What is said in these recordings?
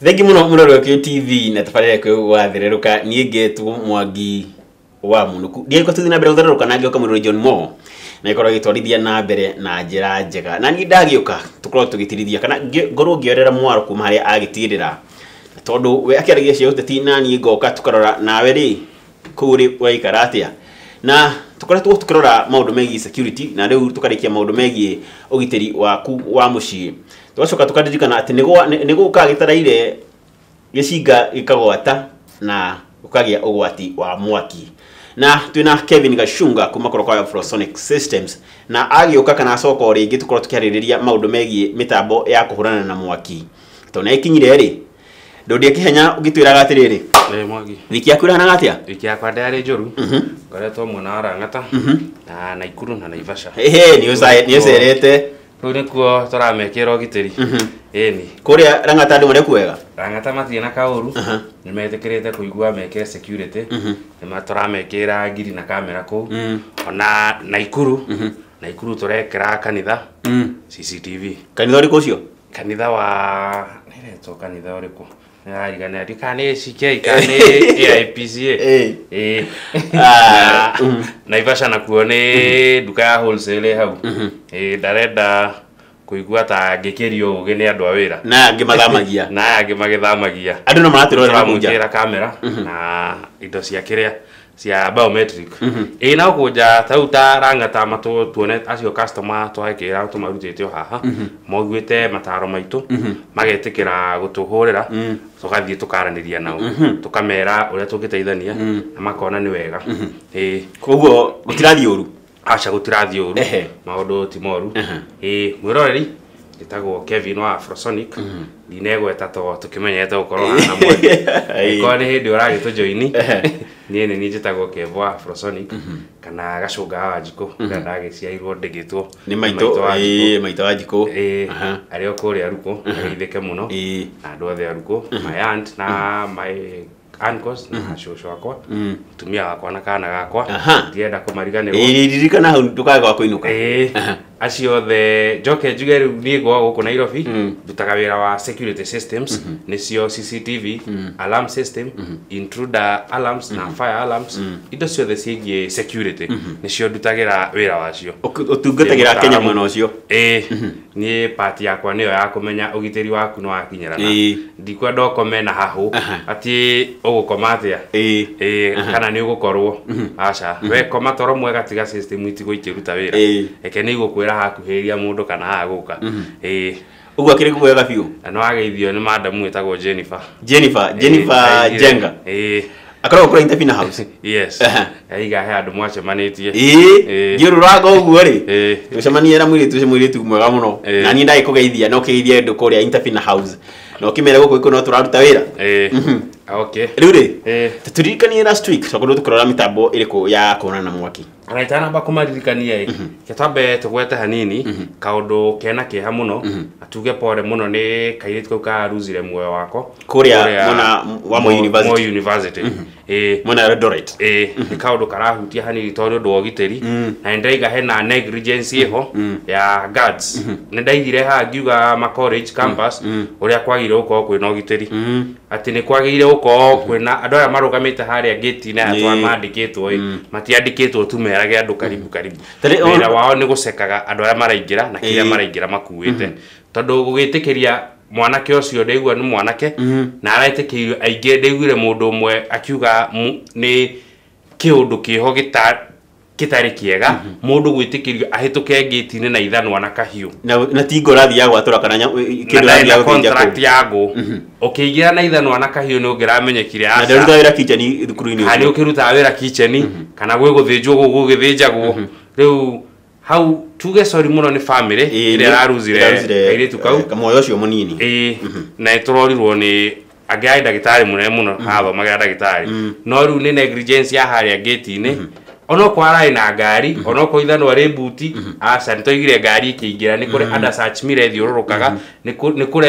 Thengi muno muroro wa TV na tafarire kwe wathireruka nie ngetwo Mwangi wa Munuku. Ndiye ko tuthina mbere guthireruka na ngioka muroro John Mo. Na ikoro gitwarithia na mbere na njira njega. Na ni ndagioka tukorwo tugitirithia kana ngorwo ngiorera mwaro kuma haria agitirira. Tondu we akiaragia cia uteti na ni ngoka tukarora nawe ri kuri waikara atia. Na tukoretwo tukirora maundu megi security na riu tukarikia maundu megi ugiteri waku wa mucii. Twacoka tukadirikana ati nigo ukagitaraire gicinga gikagwata na ukagia ugwati wa mwaki. Na twina Kevin Gashunga kuma kwa Afrosonic Systems na agioka kana soko ringi tukorwo tukiaririria maundu megi mitambo ya kuhurana na mwaki. Tona ikinyire ri ndodi akihenya ugitwiraga atiriri Mwangi wiki yaku irahana atia? Wiki yakwa ndari njuru ngoretwo mwena wa Rangata na Naikuru na Naivasha. Ni ucerete Riu nikuo turamekira ugiteri. Eni kuria Rangata ndi muri kuwega. Rangata matie na kauru nimetikirite kuigua mekire security nimaturamekira ngiri na kamera ku ona Naikuru turekira kanitha CCTV. Kanitha uri kucio? Kanitha wa nireto kanitha uriku igane adikane CK kane AIPCA Naivasha nakuo ni duka ya wholesale hau ndarenda kuigua ta ngikirio uge ni andu a wira na ngimathamagia magithamagia andu no maratirora munja kamera na indo cia kiria cia biometric na kuja tauta Rangata matu tuone acio customer twakira tumarutite haha mogwite mataro maitu magetikira gutuhurira tugathie tukaraniria nao tukamera uria tungiteithania na makona ni wega koguo gutirathie uru acha gutirathie uru maundu ti moru mwiroreri itagwo Kevin wa Afrosonic dinegweta to tukimenyete ukorwo na mwende ko ni hindi uragito joini nie ni njitagwo Kevo wa Afrosonic kana Gacunga wa Njiko ndagiciairwo ndigitwo ni maito wa Njiko ari okuria ruko ageitheke muno na andu othe aruko my aunt na my uncles na shosho wakwa tumia wakwa na kana gakwa ndienda kumariganirwo ririkana hau tukaga wa kuinuka acio the joke jugeru ni go guku Nairobi dutaga wira wa security systems nicio CCTV alarm system intruder alarms na fire alarms indo ciothe ciĩgie security nicio dutagira wira wacio utungatagira Kenya mwena ucio ni party yakwa niyo ya kumenya ugiteri waku no akinyerana ndikwa dokomena hahu ati ugukomatia kana ni ugukorwo acha we koma toro mwega tiga system itigo ikiruta wira eke ni gukwira hakuhiria mundu kana haguka ugu akiri kuwega biu no ageithio ni madam wetagwo Jennifer Jenga akoro kura Interfina House yes aiga he andu mwacemanitie ngiruraga uguo ri tucemanie ra mwiritu mwega muno na ni ndai kugeithia no kigeithia andu kuria Interfina House no kimere guko iko no turaruta wira okay riu ri tutirikanie last week twakorwo tukurora mitambo iriku ya kuona na mwaki araitana ba kumaririkania kitambe tugwete hanini kaundu kena kiha muno atuge pore muno ni kairitu kau ka ruzire muoyo wako kuria mona wa Moi University mona Eldoret ni kaundu karahutia hanini tondu ndogiteri na ndaiga hena negligence ho ya guards ndaigire ha ngiuga ma college campus uria kwagire uko kwina ugiteri ati ni kwagire uko kwina andu aya marugamite haria gate na atwa mandikitwo matiandikitwo tumerage andu karibu wira wao ni gucekaga andu aya maraingira na kiria maraingira makuite tondu gugitikiria mwanake ucio ndeigua ni mwanake na araitikirio aingi ndeiguire mundu umwe akiuga ni kiundu kiho kitari kiega mundu gwitikirio ahituke gate-ini na ithanwa na kahiu na tingo rathi ya gwatura kana kindu rathi ya contract yago ukiingira na ithanwa na kahiu ni ungiramenyekire aca na ndaruta wira kitchen thukuru-ini hani ukiruta wira kitchen kana gwe guthinjwo gugithijagwo riu hau tuge sorry muno ni family ire raruzire ire tukau kamoyo ucio munini na iturorirwo ni agai ndagitari munene muno habo magira ndagitari no riu ni negligence ya haria gate-ini ono kwarai na ngari ono koithano ari buti aca nitoigire ngari ikiingira ni kuri under search mire thiururukaga ni kure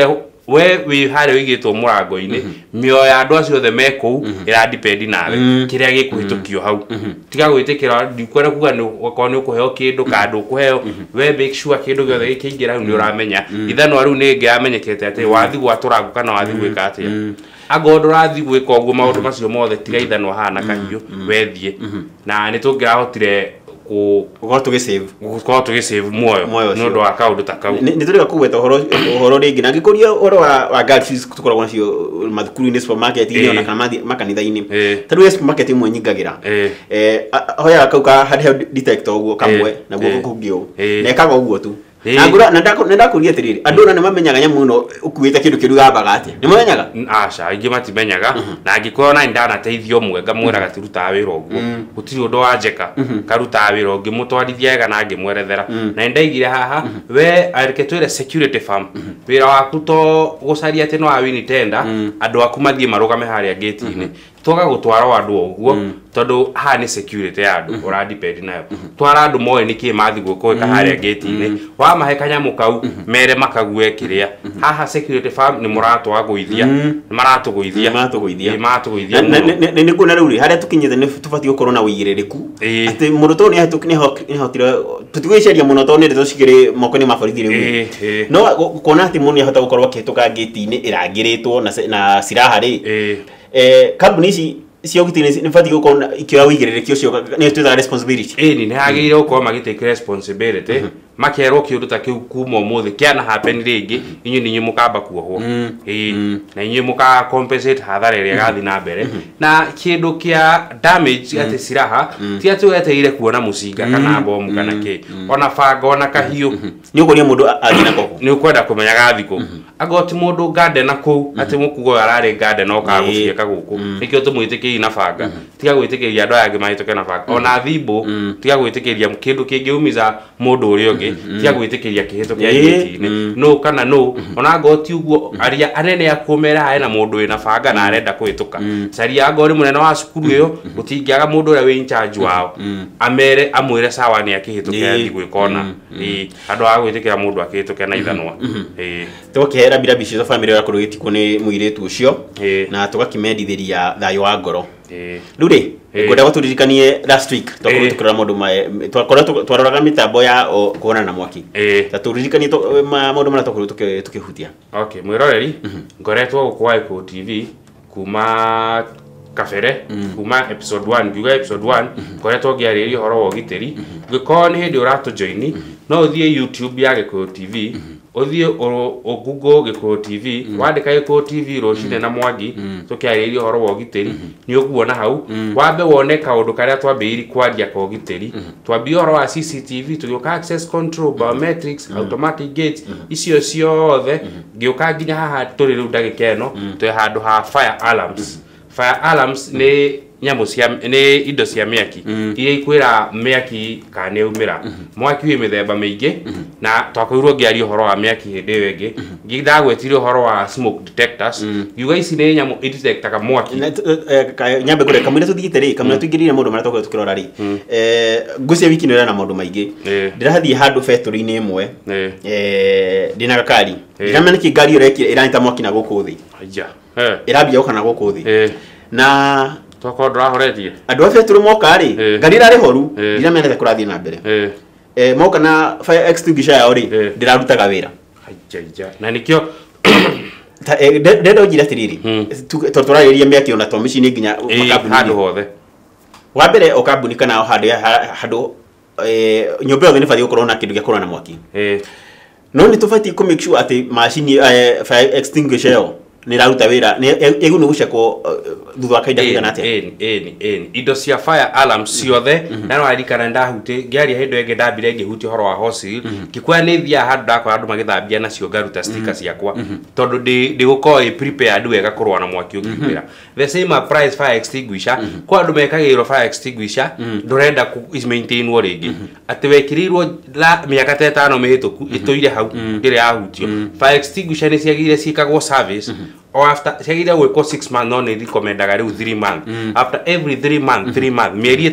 we wi hare wigitwo murango-ini mioyo ya andu acio the meku ira depend nawe kiria gikuhitukio hau tiga gwitikira ndikwenda kuga ni uko ni ukuheo kindu kandu ukuheo we make sure kindu giothe gikingira ni uramenya ithano riu ni ngiamenyekete ati wathi gwaturagu kana wathi gwika atia agondo rathi gwika uguo maundu macio mothe tiga ithano hana kahiu wethie na ni tungirahotire gukorwo tugisave muoyo no ndo akaundu takau ni turiga kugweta uhoro ringi na ngikuria uhoro wa girl fees tukoragwo nacio mathukuru-ini supermarket-ini ona kana makanitha-ini tariu supermarket imwe nyingagira hoya kauka hard detector uguo kamwe na guo kungio na ekaga uguo tu na ndakuria atiriri andu na mamenyaga nyamu no ukuite kindu kiru gabaga atia ni mamenyaga aca ingi matimenyaga na angikoro na ndana teithio mwe ngamwira gatiruta wira uguo gutiri undu wanjeka karuta wira ungi mutwarithia wega na ngimwerethera na ndaigire haha we arike twire security firm wira waku to gucaria ati no awini tender andu aku mathie marugame haria gate-ini toga gutwara andu uguo tondu ha ni security ya andu ora depend nayo twara andu moe niki mathi gukwika haria gate-ini wa mahe kanyamu kau mere makague kiria haha security firm ni muratwa guithia ni maratuguithia ni kuna ruri haria tukinyite ni tubati gukorwo na wigiririku ati muruto ni hotire tutigwiceria muno to ni tucigire moko-ini maborithi riu no kuona ati mundu ahota gukorwo akihituka gate-ini irangiritwo na siraha ri kambuni ici cio gitini ni fati gukorwo ikira wigiririku ucio ni tuta responsibility ni hagire gukorwo magitake responsibility makerwo kiundu ta kiu kuma umuthi kiana happen ringi inyu ninyu mukamba kuohwo na inyu muka compensate hathara iria gathi na mbere na kindu kia damage ati siraha ti ati weteire kuona mucinga kana bomu kana ki ona banga ona kahiu ni ukuria mundu agina koko ni ukwenda kumenya gathiko agoti mundu garden na ku ati mukugo arari garden no ka gufieka guku nikio tumwitikiria na banga tiga gwitikiria andu aya mahituke na banga ona thimbo tiga gwitikiria kindu kingiumiza mundu urio tiga gwitikiria kihitukia gate-ini no kana no ona goti uguo aria anene akumera ae na mundu ina banga na arenda kuhituka caria ngori munene wa cukuru iyo gutingiaga mundu uria wi in charge wao amere amwire sawa ni akihitukia gwikona andu a gwitikira mundu akihitukia na ithanwa tukehera bila bishizo family yako rugitikwo ni muiretu ucio na tugakimendithiria thayo wa ngoro ruri ngoda guturirikanie last week tukora mundu twaroraga mitambo ya kuona na mwaki ta turirikanie mundu mara tukihutia okay mwiroreri ngoretwo kwa Eko TV kuma kafere kuma episode 1 ngiuga episode 1 ngoretwo ngiarĩria horo wa giteri ngĩkorwo nĩ hĩndĩ ũratũjoini no ũthiĩ YouTube ya Eko TV uthie o Google Eko TV wandika Eko TV Rocine na Mwangi tukiarĩria horo wa giteri ni ũkuona hau wambe wone kaundu karia twambĩrĩri kwaria kwa giteri twambie horo wa CCTV tugĩuka access control biometrics automatic gates icio ciothe ngĩuka nginya haha tũrĩ rĩu ndagĩka ĩno twĩ handũ ha fire alarms ni nyamu cia ni indo cia miaki iria ikwira miaki kana umira mwaki wi mithemba mingi na twakoirwo ngiario horo wa miaki hindi wengi ngidagwetirio horo wa smoke detectors yuga ici ni nyamu idetectaga mwaki nyambe kure kamwe tuthigite ri kamwe tuingirire mundu mara twakoirwo tukirora ri ngucia wiki ni na mundu maingi ndirathie handu factory-ini imwe ndina gakari ndiramenya ki ngari urekire iranyita mwaki na guku thi aja irambia ukana guku thi na toko drahoretie andu afi turu moka ri ngari rari horu ndiramenya kurathie na mbere moka na fire extinguisher yao ri ndirarutaga wira aja na nikio ndendo njira tiriri turariria miaki ona tomicini nginya makabuni handu hothe wa mbere o kambuni kana handu nyumba yothe ni bari gukorwo na kindu gia kurana mwaki no ni tubati ku make sure ati machine fire extinguisher yo ni raruta wira ni egu ni gucekwo thutha kaida kigana atia indo cia fire alarm ciothe na no arikana ndahuti ngiaria hindu enge ndambire ngihuti horo wa hosi ngikwa ni thia handu ndakora andu magithambia nacio ngaruta sticker ciakwa tondu ndi gukorwo prepared wega kurwa na mwaki ungimira the same price fire extinguisher kwa andu mekagirwo fire extinguisher ndurenda ku maintainwo ringi ati wekirirwo la miaka 5 mihituku ituire hau ngire yahutio fire extinguisher ni ciagire cikagwo service or after ciagire gwiko 6 months no ni recomendaga riu 3 months after every 3 months mieri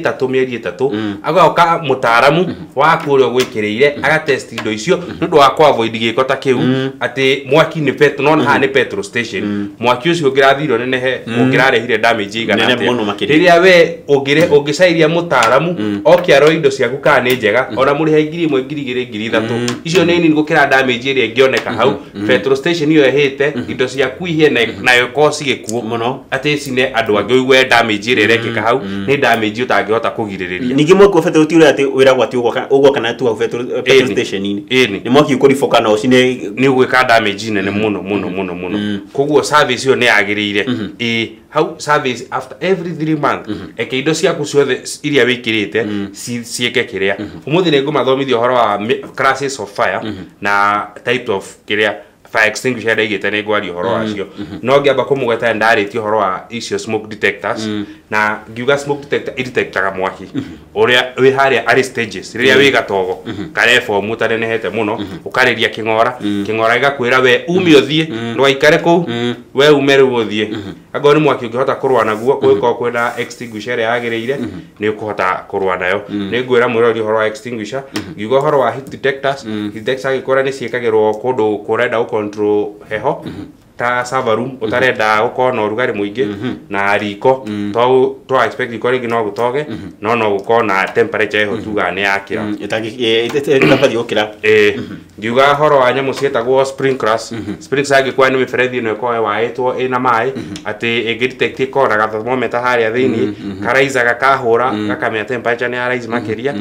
3 agoka mutaramu wa kurio gwikireire aga test indo icio nundu wa kwa avoid giko ta kiu ati mwaki ni petrol no ha ni petrol station mwaki ucio ngirathiro nenehe ungirarehire damage igana ati riria we ungicairia mutaramu okiaro indo ciaku ka ni njega ona muri he ngiri 1,000 icio ni nini gukira damage iria ngioneka hau petrol station iyo ehite indo ciaku ihe nayo ko cigikuo muno ati cine andu angi uigwe damage iria rekeka hau ni damage utangihota kugiririria ningi mwako petrol tiure ati wiragwa ati ugwo kana tu petrol station ni mwaki ukurifoka no cine ni ugwika damage nene muno koguo service iyo ni agirire how service after every 3 months eke indo ciaku ciothe iria wikirite cieke kiria umuthi ni ngumathomithia horo wa classes of fire na type of kiria fire extinguisher igite ni ngwari horo wacio no ngiamba kumugeta ndariti horo wa icio smoke detectors na ngiuga smoke detector idetectaga mwaki uria wi haria ari stages riria wi gatogo kare form utanenehete muno ukariria kingora igakwira we umi uthie ndwaikare ku we umeru uthie ago ni mwaki ungihota kurwa naguo gwiko kwina extinguisher yagireire ni ukuhota kurwa nayo ni ngwira mwirori horo wa extinguisher ngiuga horo wa heat detectors detector gikora ni ciekagirwo kundu kurenda control heho ta server room utarenda gukona urugari muingi na riko to expect riko ringi no gutoge no gukona temperature heho tuga ni yakira itaki okira ngiuga horo wa nyamu cietagwo sprinklers sprinklers kwa ni miferethi no ikoe waitwo ina mai ati igidetect ikora ga thermometer haria thini karaiza gakahura gakamenya temperature ni arise makiria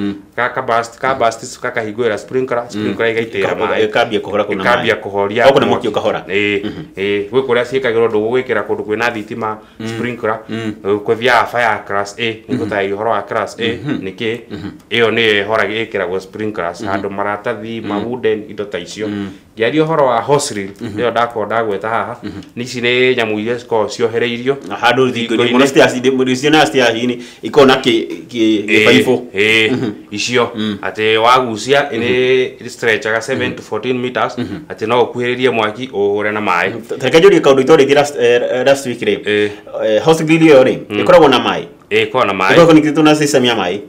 ka burst kakahingwira sprinkler igaitira mai ikambia kuhora kuna mai ikambia kuhoria okona mwaki ukahora gwe kuria ciekagirwo ndugu gwikira kundu kwina thitima sprinkler kuthia fire class A ngutai horo wa class A niki iyo ni hora gikiragwo sprinklers handu maratathi mawooden indo ta icio ngiario horo wa hose reel iyo ndagweta haha nici ni nyamu iria ko ciohereirio handu thingo ni monasters cio na stairs ni ikona ki icio ati wagucia ni stretchaga 7 to 14 meters ati no kuhiririe mwaki uhure na mai takajuri kaundu itori last week re hose reel iyo ri ikoragwo na mai kona mai iko connected na system ya mai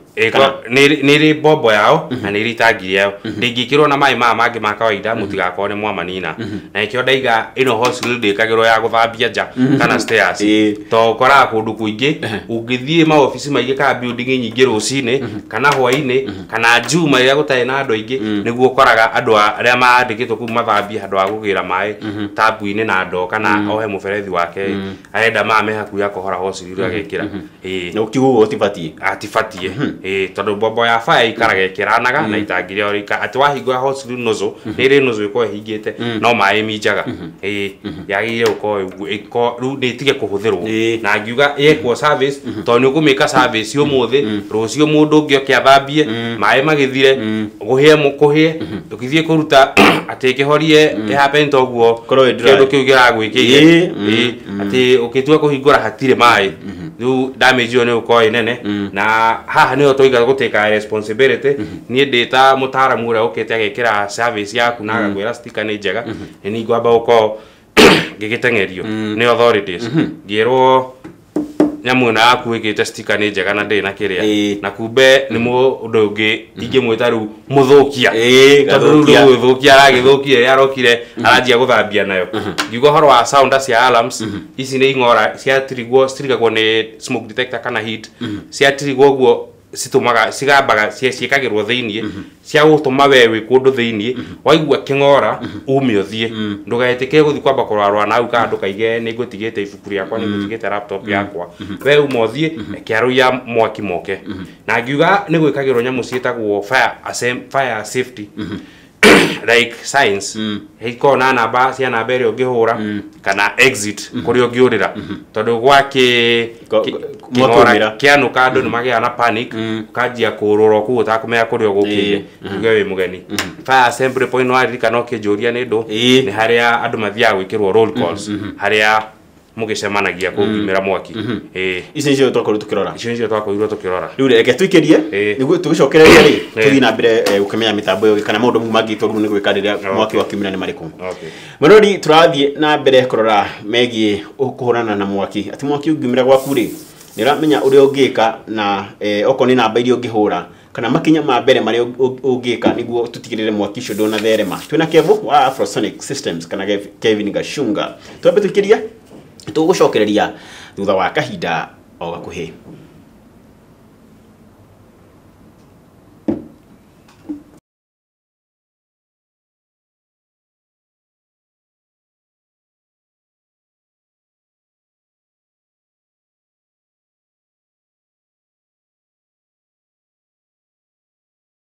ni ri bombo yao na ni ri tangi yao ndingikirwo na mai mangi ma kawaida mutigakone mwamanina na ikio ndaiga ino hose reel ndikagirwo ya guthambia nja kana stairs to kora kundu kuingi ungithie ma office maige ka building nyingi rucine kana hwaini kana juma ya gutai na andu aingi niguo koraga andu aria maandikitwo ku mathambia andu agugira mai tabu-ini na ndo kana ohe muferethi wake aenda mame haku ya kuhora hose reel agekira no kiugo atifatie tondu bombo ya fire ikaraga ikiranaga na itangire orika ati wahingo hose reel nozo nire nozo iko hingite no mai minjaga yagire uko ru nitige kuhuthirwo na ngiuga yekwo service to ni ukumika service umuthi rucio mundu ngio kiathambie mai magithire guhie mukuhie ukithie kuruta ati kihorie happen toguo kindu kiu giragwikire ati ukitua kuhingura hatire mai du damage yo ne uko inene na haha ni otoiga guteka responsibility ni data mutaramu ura ukete agekira service yaku na agwira sticker ni njega ni ngwamba uko gigitengerio ni authorities ngirwo nyamu na aku igite sticker ni njega na ndina kiria na kumbe ni mundu ungi ingimwita ru muthukia gathukia aragithukia yarokire aranjia guthambia nayo ngiugo horo wa sound cia alarms ici ni ingora cia strigagwo ni smoke detector kana heat cia trigwo guo situmaga cigambaga ciekagirwo thiini cia gutuma wewe kundu thiini waigua kingora umiothie ndugaetike guthi kwamba kurarwa na uka andu kaige ni ngutigite ibuku riakwa ni ngutigite laptop yakwa we umothie kiaru ya mwaki moke na ngiuga ni gwikagirwo nyamu cietagwo fire safety like science hiko na namba cia namba ĩrĩa ũngĩhũra kana exit kũrĩa ũngĩũrĩra tondũ gwake kĩng'ora kĩanuka andũ nĩmagĩaga na panic ũkanjia kũũrũra kũu ũtakũmenya kũrĩa ũgũkĩire uge wĩ mũgeni fire assembly point waririkana ũkĩnjũria nĩ ndũ nĩ harĩa andũ mathiaga gwĩkĩrwo roll calls harĩa mugicemanagia kungimira mwaki ici ncio twakorirwo tukirora icio ncio twakorirwo tukirora riu reke twikirie niguo tugicokereria ri tuthi na mbere gukemenya mitambo yo kana maundu mangi toru ni gwika riria mwaki wa kimira ni mariku marori turathie na mbere kurora megie kuhurana na mwaki ati mwaki ungimira gwaku ri ni ramenya uria ungika na okoni namba iria ungihura kana makinya ma mbere mari ungika niguo tutigirire mwaki ucio ndona therema twina Kevo wa Afrosonic Systems kana Kevin Gashunga twambe twikirie tugucokereria thutha wa kahinda o gakuhi